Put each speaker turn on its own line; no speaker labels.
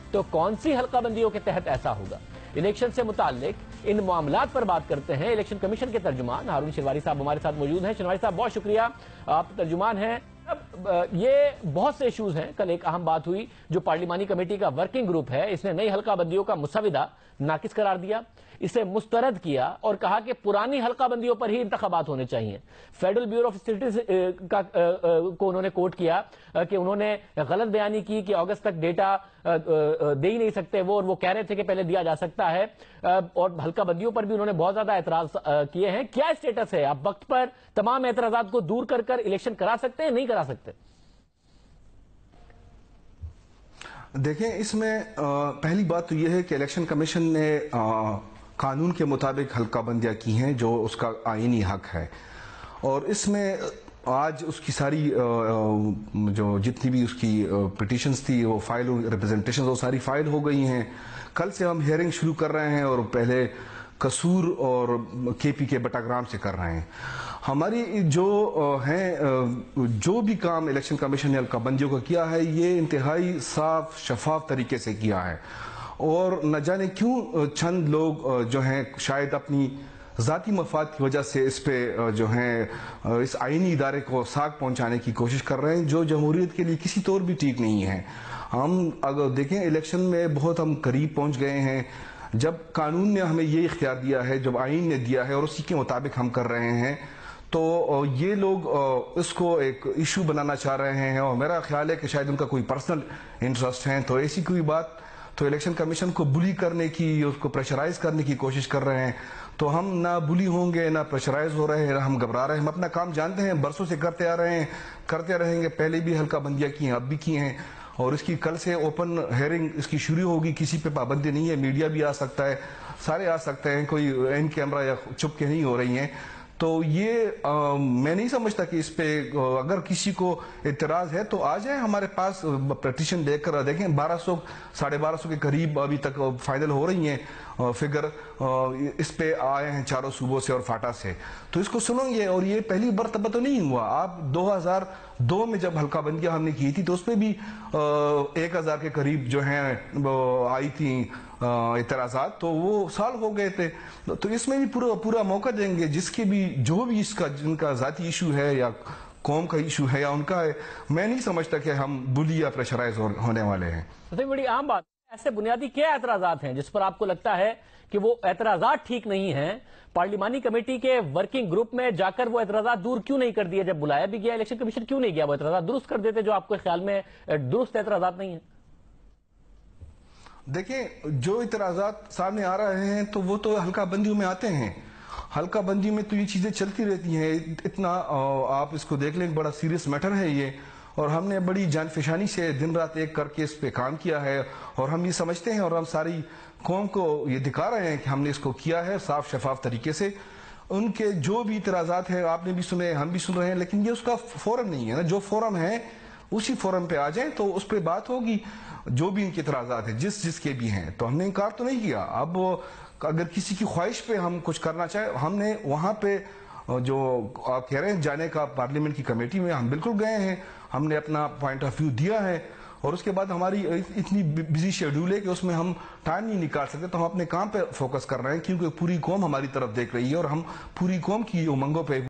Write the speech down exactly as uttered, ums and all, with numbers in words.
تو کون سی حلقہ بندیوں کے تحت ایسا ہوگا؟ الیکشن سے متعلق ان معاملات پر بات کرتے ہیں الیکشن کمیشن کے ترجمان ہارون شنواری صاحب ہمارے ساتھ موجود ہیں۔ شنواری صاحب بہت شکریہ، آپ ترجمان ہیں۔ اب یہ بہت سے ایشوز ہیں، کل ایک اہم بات ہوئی جو پارلیمانی کمیٹی کا ورکنگ گروپ ہے، اس نے نئی حلقہ بندیوں کا مسودہ ناقص قرار دیا، اسے مسترد کیا اور کہا کہ پرانی حلقہ بندیوں پر ہی انتخابات ہونے چاہیے۔ فیڈرل بیورو آف اسٹیٹسٹکس کو انہوں نے کوٹ کیا کہ انہوں نے غلط بیانی کی کہ اگست تک ڈیٹا دے ہی نہیں سکتے وہ، اور وہ کہہ رہے تھے کہ پہلے دیا جا سکتا ہے، اور حلقہ بندیوں پر بھی انہوں نے بہت زیادہ اعتراض کیے ہیں۔ کیا اسٹیٹس ہے؟ آپ وقت پر تمام اعتراضات کو دور کر کر الیکشن کرا سکتے ہیں نہیں کرا سکتے؟
دیکھیں، اس میں پہلی بات تو یہ ہے کہ الیکشن کمیشن نے قانون کے مطابق حلقہ بندیاں کی ہیں جو اس کا آئینی حق ہے، اور اس میں آج اس کی ساری جو جتنی بھی اس کی پٹیشنز تھی وہ فائل ریپرزنٹیشنز وہ ساری فائل ہو گئی ہیں۔ کل سے ہم ہیئرنگ شروع کر رہے ہیں اور پہلے قصور اور کے پی کے بٹاگرام سے کر رہے ہیں۔ ہماری جو ہیں جو بھی کام الیکشن کمیشن نے حلقہ بندیوں کا کیا ہے یہ انتہائی صاف شفاف طریقے سے کیا ہے، اور نہ جانے کیوں چند لوگ جو ہیں شاید اپنی ذاتی مفاد کی وجہ سے اس پہ جو ہیں اس آئینی ادارے کو ساکھ پہنچانے کی کوشش کر رہے ہیں، جو جمہوریت کے لیے کسی طور بھی ٹھیک نہیں ہے۔ ہم اگر دیکھیں الیکشن میں بہت ہم قریب پہنچ گئے ہیں، جب قانون نے ہمیں یہ اختیار دیا ہے، جب آئین نے دیا ہے اور اسی کے مطابق ہم کر رہے ہیں، تو یہ لوگ اس کو ایک ایشو بنانا چاہ رہے ہیں، اور میرا خیال ہے کہ شاید ان کا کوئی پرسنل انٹرسٹ ہے، تو ایسی کوئی بات تو الیکشن کمیشن کو بلی کرنے کی، اس کو پریشرائز کرنے کی کوشش کر رہے ہیں، تو ہم نہ بلی ہوں گے نہ پریشرائز ہو رہے ہیں نہ ہم گھبرا رہے ہیں۔ ہم اپنا کام جانتے ہیں، برسوں سے کرتے آ رہے ہیں، کرتے رہیں گے، پہلے بھی حلقہ بندیاں کی ہیں، اب بھی کی ہیں، اور اس کی کل سے اوپن ہیئرنگ اس کی شروع ہوگی، کسی پہ پابندی نہیں ہے، میڈیا بھی آ سکتا ہے، سارے آ سکتے ہیں، کوئی این کیمرہ یا چپ کے نہیں ہو رہی ہیں۔ تو یہ میں نہیں سمجھتا کہ اس پہ اگر کسی کو اعتراض ہے تو آ جائیں ہمارے پاس پٹیشن لے کر، دیکھیں بارہ سو ساڑھے بارہ سو کے قریب ابھی تک فائنل ہو رہی ہیں فگر، اس پہ آئے ہیں چاروں صوبوں سے اور فاٹا سے، تو اس کو سنیں گے۔ اور یہ پہلی مرتبہ تو نہیں ہوا، آپ دو ہزار دو میں جب حلقہ بندیاں ہم نے کی تھی تو اس پہ بھی ایک ہزار کے قریب جو ہیں آئی تھیں اعتراضات، تو وہ سال ہو گئے تھے، تو اس میں بھی پورا پورا موقع دیں گے، جس کے بھی جو بھی اس کا جن کا ذاتی ایشو ہے یا قوم کا ایشو ہے یا ان کا ہے، میں نہیں سمجھتا کہ ہم بلی یا پریشرائز ہونے والے ہیں۔
تو بڑی عام بات، ایسے بنیادی کیا اعتراضات ہیں جس پر آپ کو لگتا ہے کہ وہ اعتراضات ٹھیک نہیں ہیں؟ پارلیمانی کمیٹی کے ورکنگ گروپ میں جا کر وہ اعتراضات دور کیوں نہیں کر دیے؟ جب بلایا بھی گیا الیکشن کمیشن کیوں نہیں گیا وہ اعتراضات درست کر دیتے جو آپ کے خیال میں درست اعتراضات نہیں ہیں؟
دیکھیں، جو اعتراضات سامنے آ رہے ہیں تو وہ تو حلقہ بندیوں میں آتے ہیں، حلقہ بندی میں تو یہ چیزیں چلتی رہتی ہیں، اتنا آپ اس کو دیکھ لیں، بڑا سیریس میٹر ہے یہ، اور ہم نے بڑی جان فشانی سے دن رات ایک کر کے اس پہ کام کیا ہے، اور ہم یہ سمجھتے ہیں اور ہم ساری قوم کو یہ دکھا رہے ہیں کہ ہم نے اس کو کیا ہے صاف شفاف طریقے سے۔ ان کے جو بھی اعتراضات ہیں آپ نے بھی سنے، ہم بھی سن رہے ہیں، لیکن یہ اس کا فورم نہیں ہے نا، جو فورم ہے اسی فورم پہ آ جائیں تو اس پہ بات ہوگی، جو بھی ان کے اعتراضات ہیں جس جس کے بھی ہیں، تو ہم نے انکار تو نہیں کیا۔ اب اگر کسی کی خواہش پہ ہم کچھ کرنا چاہیں، ہم نے وہاں پہ جو آپ کہہ رہے ہیں جانے کا پارلیمنٹ کی کمیٹی میں، ہم بالکل گئے ہیں، ہم نے اپنا پوائنٹ آف ویو دیا ہے، اور اس کے بعد ہماری اتنی بزی شیڈول ہے کہ اس میں ہم ٹائم نہیں نکال سکتے، تو ہم اپنے کام پہ فوکس کر رہے ہیں، کیونکہ پوری قوم ہماری طرف دیکھ رہی ہے اور ہم پوری قوم کی امنگوں پہ